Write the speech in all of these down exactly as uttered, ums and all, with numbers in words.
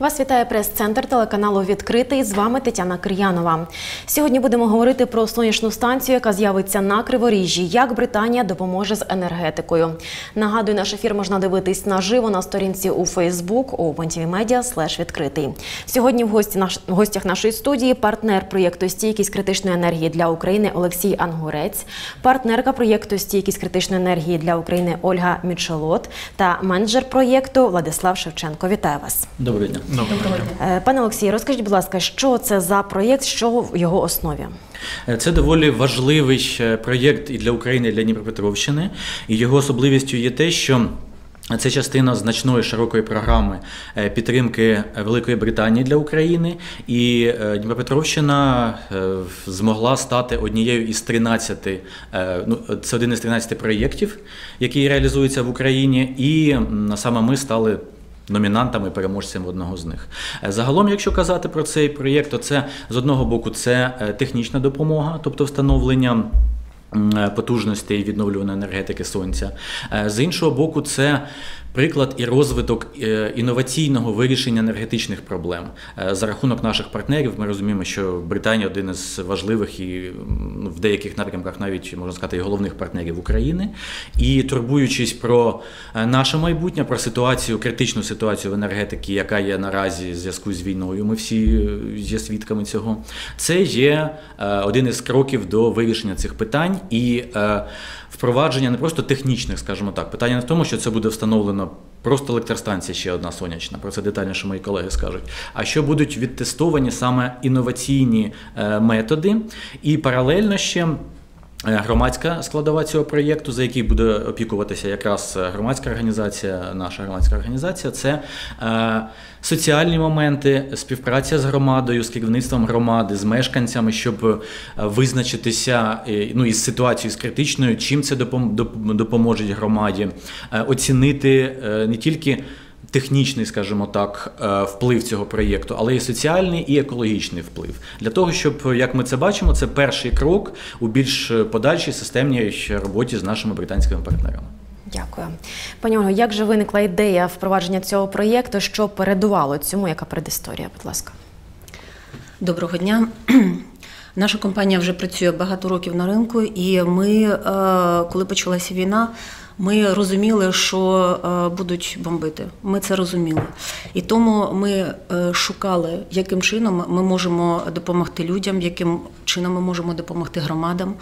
Вас вітає прес-центр телеканалу «Відкритий». З вами Тетяна Кир'янова. Сьогодні будемо говорити про сонячну станцію, яка з'явиться на Криворіжжі. Як Британія допоможе з енергетикою. Нагадую, наш ефір можна дивитись наживо на сторінці у Facebook open.tv.media слеш відкритий. Сьогодні в, гості, наш, в гостях нашої студії партнер проєкту «Стійкість критичної енергії для України» Олексій Ангурець, партнерка проєкту «Стійкість критичної енергії для України» Ольга Мічелот та менеджер проєкту Владислав Шевченко. Вітаю вас. Доброго дня. Доброго дня. Пане Олексій, розкажіть, будь ласка, що це за проєкт, що в його основі? Це доволі важливий проєкт і для України, і для Дніпропетровщини. І його особливістю є те, що це частина значної широкої програми підтримки Великої Британії для України, і Дніпропетровщина змогла стати однією із тринадцяти, ну, це один із тринадцяти проєктів, які реалізуються в Україні, і саме ми стали номінантами, переможцем одного з них. Загалом, якщо казати про цей проєкт, то це, з одного боку, це технічна допомога, тобто встановлення потужностей відновлюваної енергетики сонця. З іншого боку, це приклад і розвиток інноваційного вирішення енергетичних проблем. За рахунок наших партнерів ми розуміємо, що Британія один із важливих і в деяких напрямках навіть, можна сказати, і головних партнерів України. І турбуючись про наше майбутнє, про ситуацію, критичну ситуацію в енергетиці, яка є наразі в зв'язку з війною, ми всі є свідками цього, це є один із кроків до вирішення цих питань і впровадження не просто технічних, скажімо так, питання не в тому, що це буде встановлено просто електростанція ще одна сонячна, про це детальніше мої колеги скажуть, а що будуть відтестовані саме інноваційні методи і паралельно ще громадська складова цього проєкту, за який буде опікуватися якраз громадська організація, наша громадська організація, це е, соціальні моменти, співпраця з громадою, з керівництвом громади, з мешканцями, щоб визначитися ну, із ситуацією, з критичною, чим це допоможе громаді, е, оцінити е, не тільки технічний, скажімо так, вплив цього проєкту, але і соціальний, і екологічний вплив. Для того, щоб, як ми це бачимо, це перший крок у більш подальшій системній роботі з нашими британськими партнерами. Дякую. Пані Ольго, як же виникла ідея впровадження цього проєкту, що передувало цьому, яка передісторія, будь ласка? Доброго дня. Наша компанія вже працює багато років на ринку, і ми, коли почалася війна, ми розуміли, що будуть бомбити. Ми це розуміли. І тому ми шукали, яким чином ми можемо допомогти людям, яким чином ми можемо допомогти громадам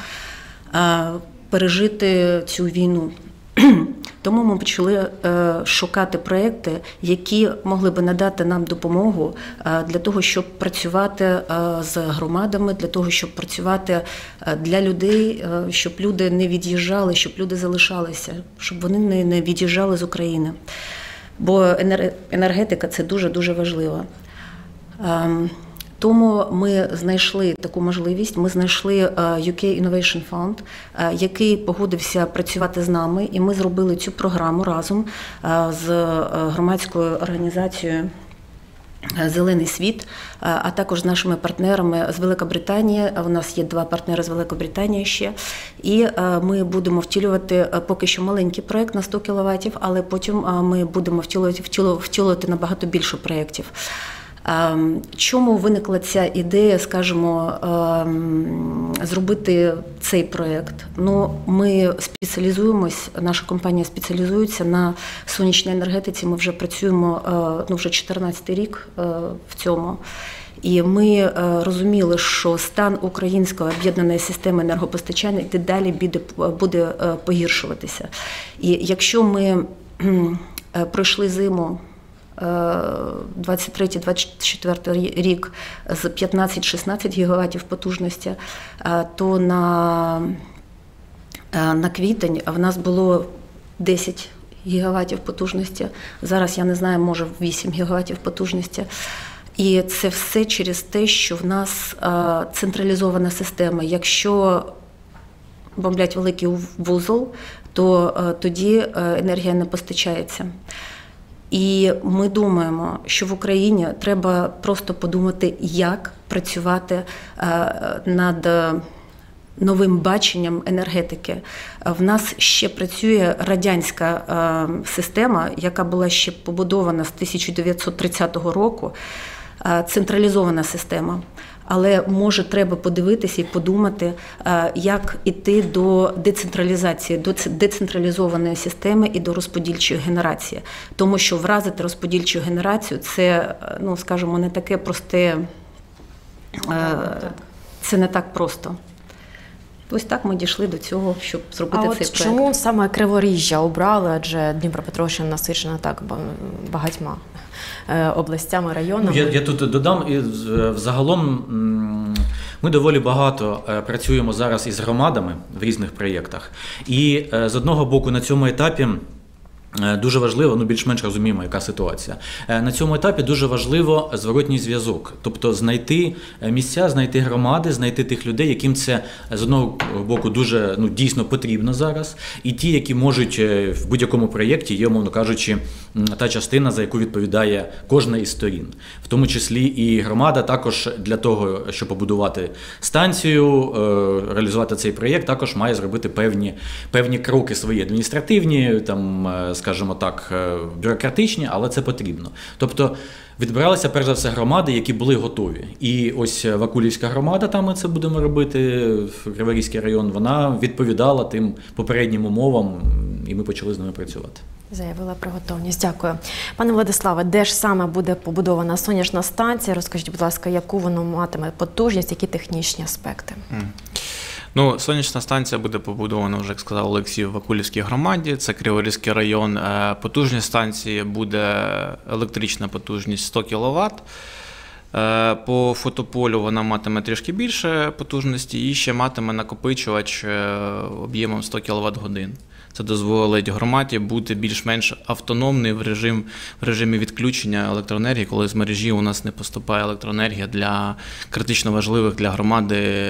пережити цю війну. Тому ми почали шукати проекти, які могли би надати нам допомогу для того, щоб працювати з громадами, для того, щоб працювати для людей, щоб люди не від'їжджали, щоб люди залишалися, щоб вони не від'їжджали з України. Бо енергетика – це дуже-дуже важливо. Тому ми знайшли таку можливість, ми знайшли ю кей Innovation Fund, який погодився працювати з нами, і ми зробили цю програму разом з громадською організацією «Зелений світ», а також з нашими партнерами з Великобританії. У нас є два партнери з Великобританії ще. І ми будемо втілювати поки що маленький проєкт на сто кіловатів, але потім ми будемо втілювати, втілювати набагато більше проєктів. Чому виникла ця ідея, скажімо, зробити цей проєкт? Ну, ми спеціалізуємось, наша компанія спеціалізується на сонячній енергетиці, ми вже працюємо, ну, вже чотирнадцятий рік в цьому. І ми розуміли, що стан української об'єднаної системи енергопостачання дедалі буде, буде погіршуватися. І якщо ми пройшли зиму двадцять третій - двадцять четвертий рік з п'ятнадцять - шістнадцять гігаватів потужності, то на, на квітень в нас було десять гігаватів потужності. Зараз, я не знаю, може вісім гігаватів потужності. І це все через те, що в нас централізована система. Якщо бомблять великий вузол, то тоді енергія не постачається. І ми думаємо, що в Україні треба просто подумати, як працювати над новим баченням енергетики. В нас ще працює радянська система, яка була ще побудована з тисяча дев'ятсот тридцятого року, централізована система. Але, може, треба подивитися і подумати, як іти до децентралізації, до децентралізованої системи і до розподільчої генерації. Тому що вразити розподільчу генерацію – це, ну, скажімо, не таке просте, це не так просто. Ось так ми дійшли до цього, щоб зробити а цей от проєкт. Чому саме Криворіжжя обрали, адже Дніпропетровщина насичена так багатьма областями, районами? Я, я тут додам, і взагалом ми доволі багато працюємо зараз із громадами в різних проєктах. І з одного боку на цьому етапі дуже важливо, ну більш-менш розуміємо, яка ситуація. На цьому етапі дуже важливо зворотній зв'язок. Тобто знайти місця, знайти громади, знайти тих людей, яким це з одного боку дуже, ну, дійсно потрібно зараз. І ті, які можуть в будь-якому проєкті, є, умовно кажучи, та частина, за яку відповідає кожна із сторін. В тому числі і громада також для того, щоб побудувати станцію, реалізувати цей проєкт, також має зробити певні, певні кроки свої адміністративні, там, скажімо так, бюрократичні, але це потрібно. Тобто відбиралися, перш за все, громади, які були готові. І ось Вакулівська громада, там ми це будемо робити, Криворізький район, вона відповідала тим попереднім умовам, і ми почали з ними працювати. Заявила про готовність. Дякую. Пане Владиславе, де ж саме буде побудована сонячна станція? Розкажіть, будь ласка, яку воно матиме потужність, які технічні аспекти? Mm. Ну, сонячна станція буде побудована, вже, як сказав Олексій, в Вакулівській громаді, це Криворізький район. Потужність станції буде електрична потужність сто кіловат. По фотополю вона матиме трішки більше потужності і ще матиме накопичувач об'ємом сто кіловат годин. Це дозволить громаді бути більш-менш автономною в, режим, в режимі відключення електроенергії, коли з мережі у нас не поступає електроенергія для критично важливих для громади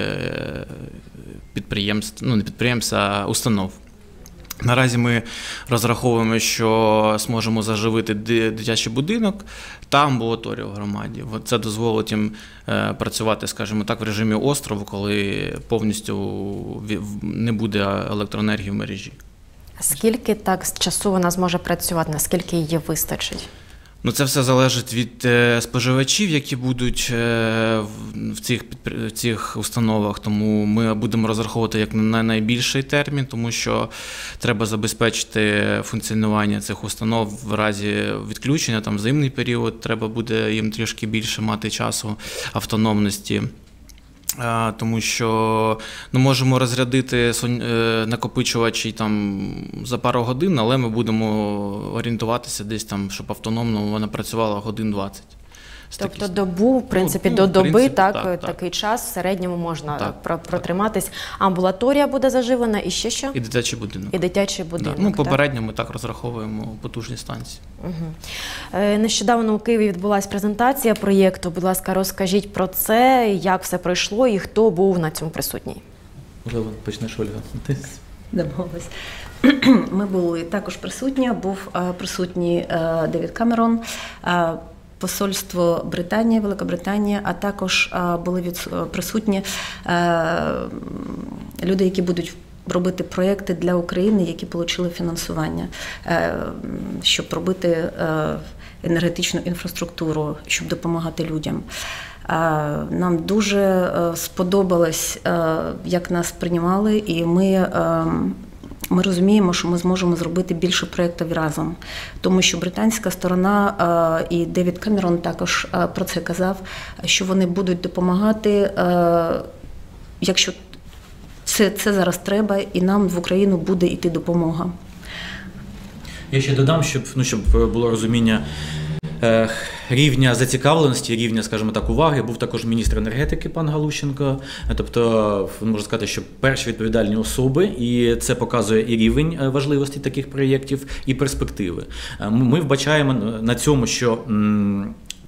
підприємств, ну не підприємств, а установ. Наразі ми розраховуємо, що зможемо заживити дитячий будинок та амбулаторію в громаді. Це дозволить їм працювати, скажімо так, в режимі острову, коли повністю не буде електроенергії в мережі. Скільки так часу вона зможе працювати, наскільки її вистачить? Ну, це все залежить від е, споживачів, які будуть е, в, цих, в цих установах, тому ми будемо розраховувати як на найбільший термін, тому що треба забезпечити функціонування цих установ в разі відключення, там зимний період, треба буде їм трішки більше мати часу автономності. Тому що ну, можемо розрядити накопичувачі там за пару годин, але ми будемо орієнтуватися десь там, щоб автономно вона працювала годин двадцять. Тобто добу, в принципі, ну, до доби, принципі, так, так, такий так. час в середньому можна так, протриматись. Так. Амбулаторія буде заживлена і ще що? І дитячий будинок. І дитячий будинок, да. Ну, попередньо ми так розраховуємо потужні станції. Угу. Нещодавно у Києві відбулася презентація проєкту. Будь ласка, розкажіть про це, як все пройшло і хто був на цьому присутній. Можливо, почнеш, Ольга. Домовилась. Ми були також присутні, був присутній Девід Камерон, посольство Британії, Великобританії, а також були від, присутні люди, які будуть робити проєкти для України, які отримали фінансування, щоб робити енергетичну інфраструктуру, щоб допомагати людям. Нам дуже сподобалось, як нас приймали, і ми Ми розуміємо, що ми зможемо зробити більше проєктів разом, тому що британська сторона, і Девід Камерон також про це казав, що вони будуть допомагати, якщо це, це зараз треба, і нам в Україну буде йти допомога. Я ще додам, щоб, ну, щоб було розуміння рівня зацікавленості, рівня, скажімо так, уваги. Був також міністр енергетики пан Галущенко. Тобто, можна сказати, що перші відповідальні особи, і це показує і рівень важливості таких проєктів, і перспективи. Ми вбачаємо на цьому, що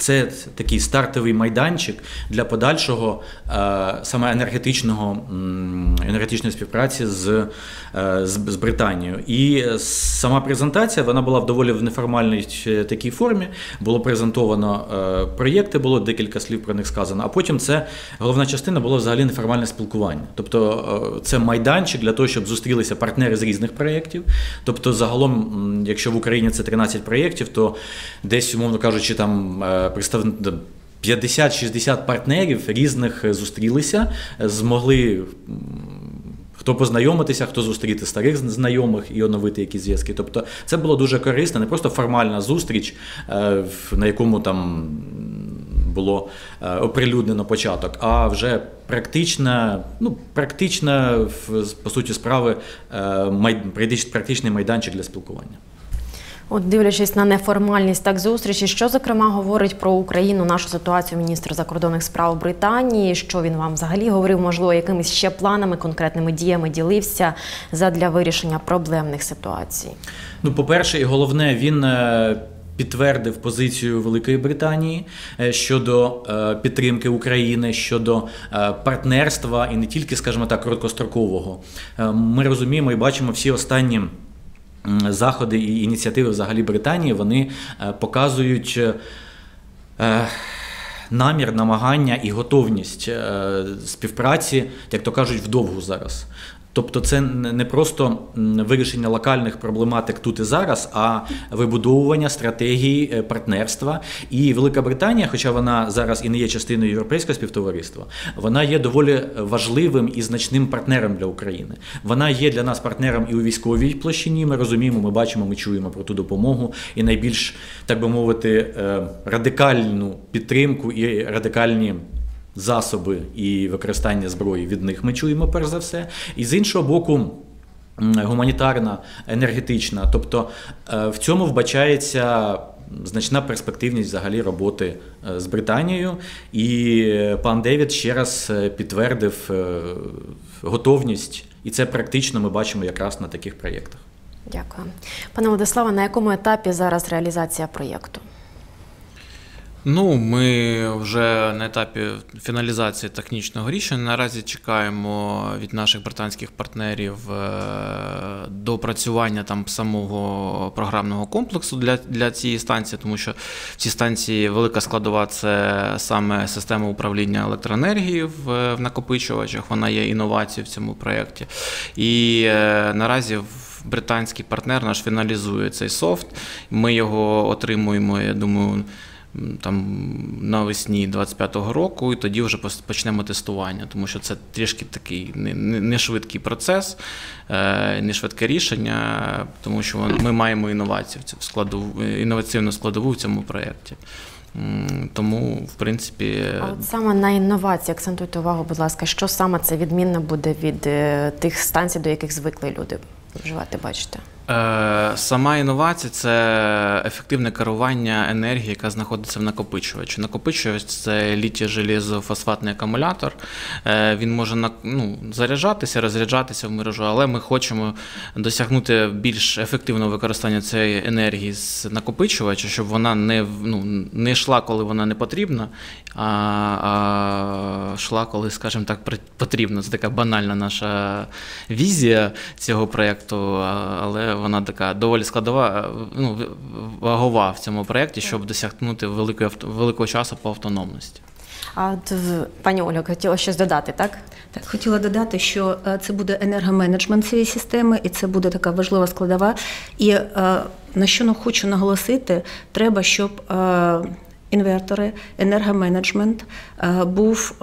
це такий стартовий майданчик для подальшого саме енергетичного, енергетичної співпраці з, з, з Британією. І сама презентація, вона була в доволі в неформальній такій формі, було презентовано проєкти, було декілька слів про них сказано, а потім це, головна частина було взагалі неформальне спілкування. Тобто це майданчик для того, щоб зустрілися партнери з різних проєктів. Тобто загалом, якщо в Україні це тринадцять проєктів, то десь, умовно кажучи, там п'ятдесят-шістдесят партнерів різних зустрілися, змогли хто познайомитися, хто зустріти старих знайомих і оновити якісь зв'язки. Тобто це було дуже корисно, не просто формальна зустріч, на якому там було оприлюднено початок, а вже практична, ну, практична, по суті справи, практичний майданчик для спілкування. От, дивлячись на неформальність так зустрічі, що, зокрема, говорить про Україну, нашу ситуацію міністр закордонних справ Британії, що він вам взагалі говорив, можливо, якимись ще планами, конкретними діями ділився задля вирішення проблемних ситуацій? Ну, по-перше, і головне, він підтвердив позицію Великої Британії щодо підтримки України, щодо партнерства і не тільки, скажімо так, короткострокового. Ми розуміємо і бачимо всі останні заходи і ініціативи взагалі Британії, вони показують намір, намагання і готовність співпраці, як то кажуть, вдовгу зараз. Тобто це не просто вирішення локальних проблематик тут і зараз, а вибудовування стратегії партнерства. І Велика Британія, хоча вона зараз і не є частиною європейського співтовариства, вона є доволі важливим і значним партнером для України. Вона є для нас партнером і у військовій площині, ми розуміємо, ми бачимо, ми чуємо про ту допомогу і найбільш, так би мовити, радикальну підтримку і радикальні засоби і використання зброї від них ми чуємо перш за все. І з іншого боку, гуманітарна, енергетична. Тобто в цьому вбачається значна перспективність взагалі роботи з Британією. І пан Девід ще раз підтвердив готовність. І це практично ми бачимо якраз на таких проєктах. Дякую. Пане Владиславе, на якому етапі зараз реалізація проєкту? Ну, ми вже на етапі фіналізації технічного рішення. Наразі чекаємо від наших британських партнерів допрацювання там самого програмного комплексу для, для цієї станції, тому що в цій станції велика складова – це саме система управління електроенергією в, в накопичувачах. Вона є інновацією в цьому проєкті. І е, наразі британський партнер наш фіналізує цей софт. Ми його отримуємо, я думаю, там навесні двадцять п'ятого року, і тоді вже почнемо тестування, тому що це трішки такий не швидкий процес, не швидке рішення, тому що ми маємо інновацію, складову, інноваційну складову в цьому проєкті. Тому, в принципі… А от саме на інновації акцентуйте увагу, будь ласка, що саме це відмінно буде від тих станцій, до яких звикли люди вживати, бачите? Сама інновація – це ефективне керування енергії, яка знаходиться в накопичувачі. Накопичувач – це літій-железофосфатний акумулятор. Він може ну, заряджатися, розряджатися в мережу, але ми хочемо досягнути більш ефективного використання цієї енергії з накопичувача, щоб вона не, ну, не йшла, коли вона не потрібна, а, а йшла, коли, скажімо так, потрібно. Це така банальна наша візія цього проєкту, але вона така доволі складова, ну, вагова в цьому проєкті, щоб досягнути великого, великого часу по автономності. А от, пані Олю, хотіла щось додати, так? Так, хотіла додати, що це буде енергоменеджмент цієї системи, і це буде така важлива складова. І на що хочу наголосити, треба, щоб інвертори, енергоменеджмент був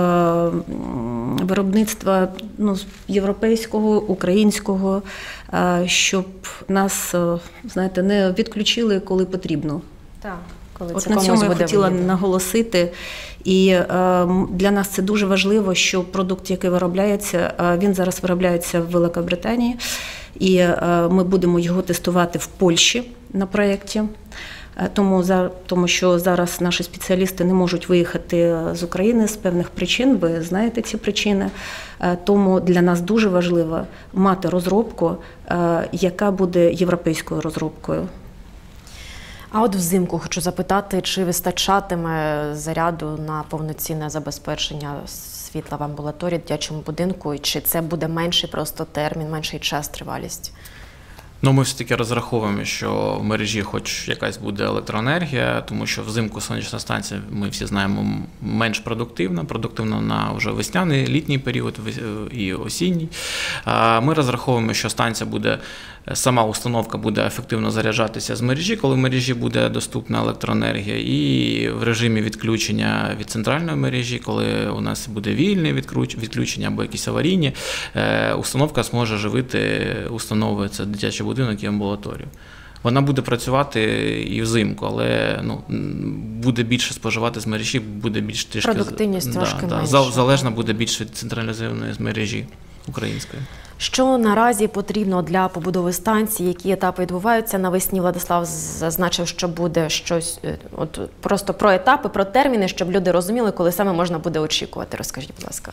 виробництва ну, європейського, українського, щоб нас, знаєте, не відключили, коли потрібно. Так, коли От це на цьому я буде хотіла вигідно. наголосити. І е, для нас це дуже важливо, що продукт, який виробляється, е, він зараз виробляється в Великобританії, і е, ми будемо його тестувати в Польщі на проєкті. Тому, тому що зараз наші спеціалісти не можуть виїхати з України з певних причин, ви знаєте ці причини. Тому для нас дуже важливо мати розробку, яка буде європейською розробкою. А от взимку хочу запитати, чи вистачатиме заряду на повноцінне забезпечення світла в амбулаторії, дитячому будинку, і чи це буде менший просто термін, менший час, тривалість? Ну, ми все-таки розраховуємо, що в мережі хоч якась буде електроенергія, тому що взимку сонячна станція, ми всі знаємо, менш продуктивна, продуктивна на вже весняний, літній період і осінній. Ми розраховуємо, що станція буде, сама установка буде ефективно заряджатися з мережі, коли в мережі буде доступна електроенергія, і в режимі відключення від центральної мережі, коли у нас буде вільне відключення або якісь аварійні, установка зможе живити установи, це дитячий будинок і амбулаторію. Вона буде працювати і взимку, але ну, буде більше споживати з мережі, буде більш трішки... Продуктивність трошки да, менше. Да, залежна буде більш від централізованої мережі української. Що наразі потрібно для побудови станції, які етапи відбуваються? Навесні Владислав зазначив, що буде щось, от просто про етапи, про терміни, щоб люди розуміли, коли саме можна буде очікувати. Розкажіть, будь ласка.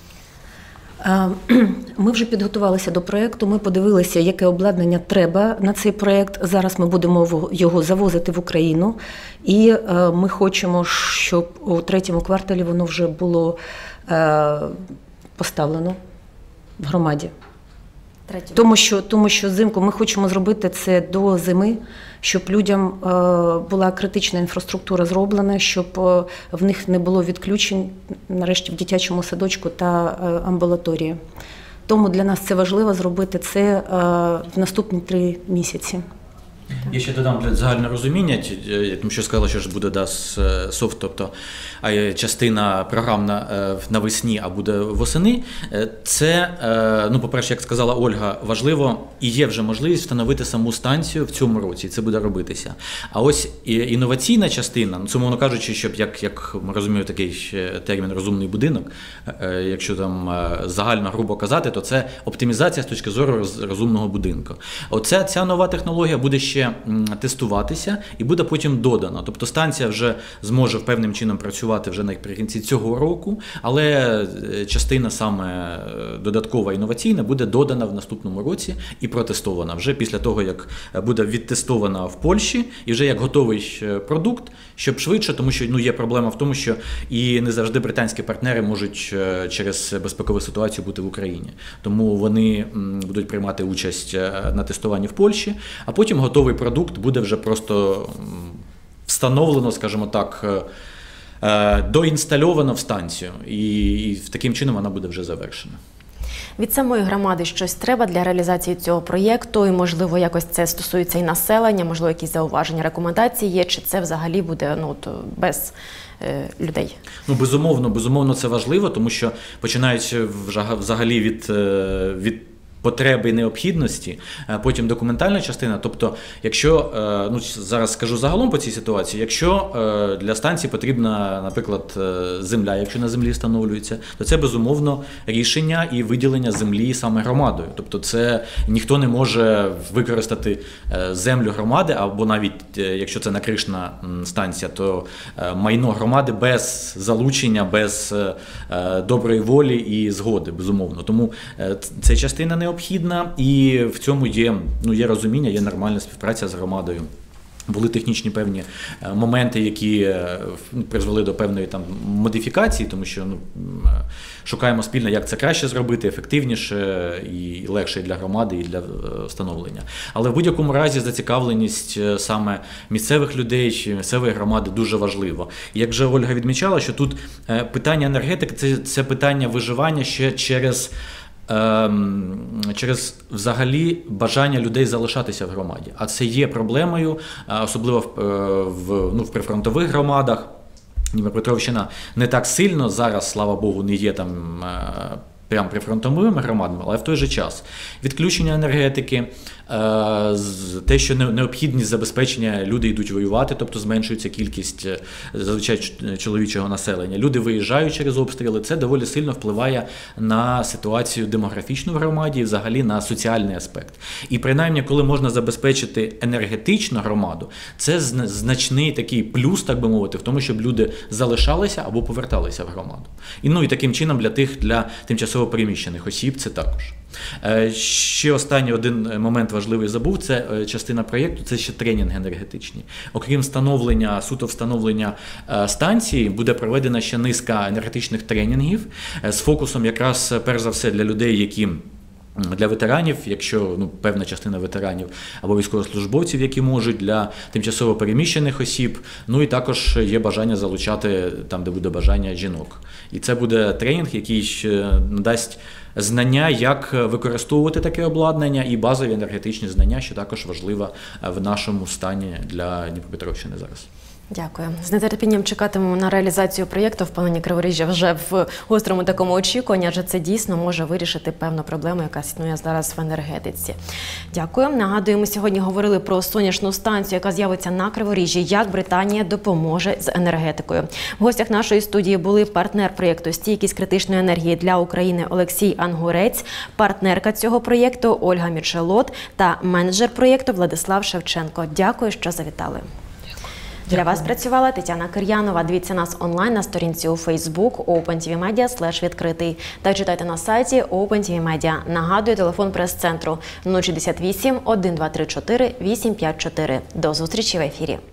Ми вже підготувалися до проєкту, ми подивилися, яке обладнання треба на цей проєкт. Зараз ми будемо його завозити в Україну, і ми хочемо, щоб у третьому кварталі воно вже було поставлено в громаді. Тому що, тому що взимку ми хочемо зробити це до зими, щоб людям е, була критична інфраструктура зроблена, щоб е, в них не було відключень, нарешті, в дитячому садочку та е, амбулаторії. Тому для нас це важливо зробити це е, в наступні три місяці. Я ще додам для загального розуміння, тому що сказала, що ж буде да, софт, тобто частина програм на, навесні, а буде восени. Це, ну, по-перше, як сказала Ольга, важливо і є вже можливість встановити саму станцію в цьому році, і це буде робитися. А ось інноваційна частина, ну, це, мовно кажучи, щоб, як, як ми розуміємо такий термін «розумний будинок», якщо там загально грубо казати, то це оптимізація з точки зору розумного будинку. Оця ця нова технологія буде ще тестуватися і буде потім додана. Тобто станція вже зможе певним чином працювати вже наприкінці цього року, але частина саме додаткова інноваційна буде додана в наступному році і протестована вже після того, як буде відтестована в Польщі і вже як готовий продукт, щоб швидше, тому що ну, є проблема в тому, що і не завжди британські партнери можуть через безпекову ситуацію бути в Україні. Тому вони будуть приймати участь на тестуванні в Польщі, а потім готовий продукт буде вже просто встановлено, скажімо так, доінстальовано в станцію, і, і таким чином вона буде вже завершена. Від самої громади щось треба для реалізації цього проєкту, і, можливо, якось це стосується і населення, можливо, якісь зауваження, рекомендації є, чи це взагалі буде ну, без е, людей? Ну, безумовно, безумовно, це важливо, тому що починаючи взагалі від, від потреби і необхідності, потім документальна частина. Тобто, якщо, ну зараз скажу загалом по цій ситуації, якщо для станції потрібна, наприклад, земля, якщо на землі встановлюється, то це безумовно рішення і виділення землі саме громадою. Тобто це ніхто не може використати землю громади, або навіть якщо це накришна станція, то майно громади без залучення, без доброї волі і згоди, безумовно. Тому це частина не необхідна, і в цьому є, ну, є розуміння, є нормальна співпраця з громадою. Були технічні певні моменти, які призвели до певної там модифікації, тому що ну, шукаємо спільно, як це краще зробити, ефективніше і легше для громади, і для встановлення. Але в будь-якому разі зацікавленість саме місцевих людей, місцевої громади дуже важливо. І як вже Ольга відмічала, що тут питання енергетики – це, це питання виживання ще через через взагалі бажання людей залишатися в громаді. А це є проблемою, особливо в, в, ну, в прифронтових громадах. Дніпропетровщина не так сильно зараз, слава Богу, не є там прямо прифронтовими громадами, але в той же час відключення енергетики, те, що необхідність забезпечення, люди йдуть воювати, тобто зменшується кількість зазвичай чоловічого населення. Люди виїжджають через обстріли, це доволі сильно впливає на ситуацію демографічну в громаді і взагалі на соціальний аспект. І принаймні, коли можна забезпечити енергетичну громаду, це значний такий плюс, так би мовити, в тому, щоб люди залишалися або поверталися в громаду. І, ну, і таким чином для тих, для тимчасово тимчасово переміщених осіб це також. Ще останній один момент важливий забув, це частина проєкту, це ще тренінги енергетичні. Окрім встановлення, суто встановлення станції, буде проведена ще низка енергетичних тренінгів з фокусом якраз, перш за все, для людей, які для ветеранів, якщо ну, певна частина ветеранів або військовослужбовців, які можуть, для тимчасово переміщених осіб, ну і також є бажання залучати там, де буде бажання, жінок. І це буде тренінг, який надасть знання, як використовувати таке обладнання, і базові енергетичні знання, що також важливо в нашому стані для Дніпропетровщини зараз. Дякую. З нетерпінням чекатимемо на реалізацію проєкту «Впевнені Криворіжжя» вже в гострому такому очікуванні, адже це дійсно може вирішити певну проблему, яка існує зараз в енергетиці. Дякую. Нагадую, ми сьогодні говорили про сонячну станцію, яка з'явиться на Криворіжжі, як Британія допоможе з енергетикою. В гостях нашої студії були партнер проєкту «Стійкість критичної енергії для України» Олексій Ангурець, партнерка цього проєкту Ольга Мічелот та менеджер проєкту Владислав Шевченко. Дякую, що завітали. Для вас працювала Тетяна Кир'янова. Дивіться нас онлайн на сторінці у Facebook OpenTVMedia слеш відкритий та читайте на сайті OpenTVMedia. Нагадую, телефон прес-центру нуль шістдесят вісім, один два три чотири, вісім п'ять чотири. До зустрічі в ефірі.